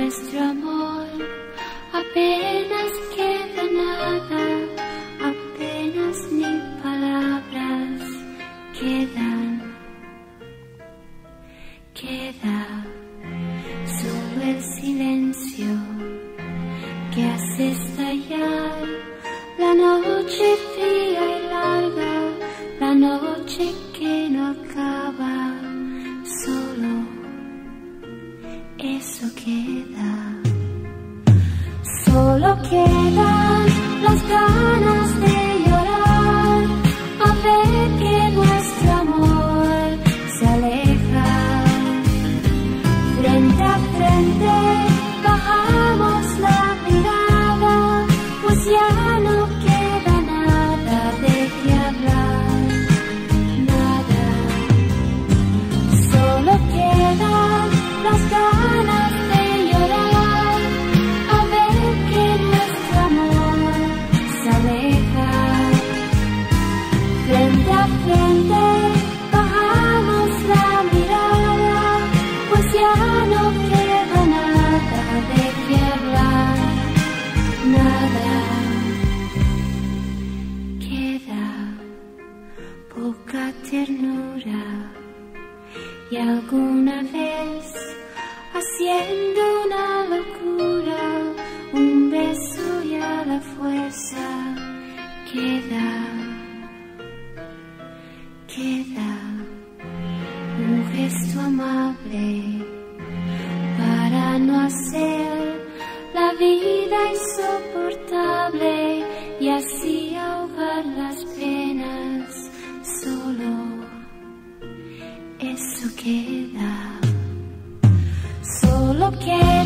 nuestro amor apenas queda nada, apenas ni palabras quedan. Queda solo el silencio que hace estallar la noche fría y larga, la noche que no acaba. Solo eso queda. Solo quedan las ganas de llorar, a ver que nuestro amor se aleja. Frente a frente bajamos la mirada, pues ya no queda nada de qué hablar, nada. Solo quedan las ganas de llorar, a ver que nuestro amor se aleja. Frente a frente bajamos la mirada, pues ya no queda nada de qué hablar, nada. Queda poca ternura y alguna vez, haciendo una locura, un beso y a la fuerza queda. Queda un gesto amable para no hacer la vida insoportable y así ahogar las penas. Solo eso queda. Solo queda